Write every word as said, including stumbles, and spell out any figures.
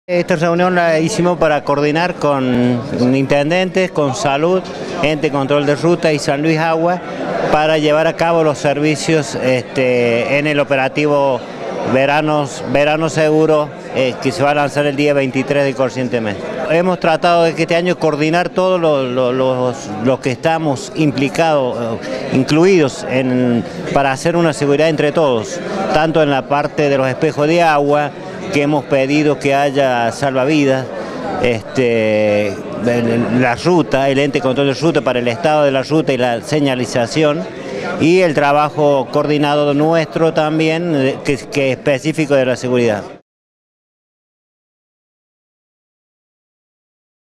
Esta reunión la hicimos para coordinar con intendentes, con salud, ente de control de ruta y San Luis Agua para llevar a cabo los servicios este, en el operativo Veranos, Verano Seguro eh, que se va a lanzar el día veintitrés del corriente mes. Hemos tratado de que este año coordinar todos los, los, los, los que estamos implicados, incluidos en, para hacer una seguridad entre todos, tanto en la parte de los espejos de agua, que hemos pedido que haya salvavidas, este, la ruta, el ente de control de ruta para el estado de la ruta y la señalización, y el trabajo coordinado nuestro también, que, que es específico de la seguridad.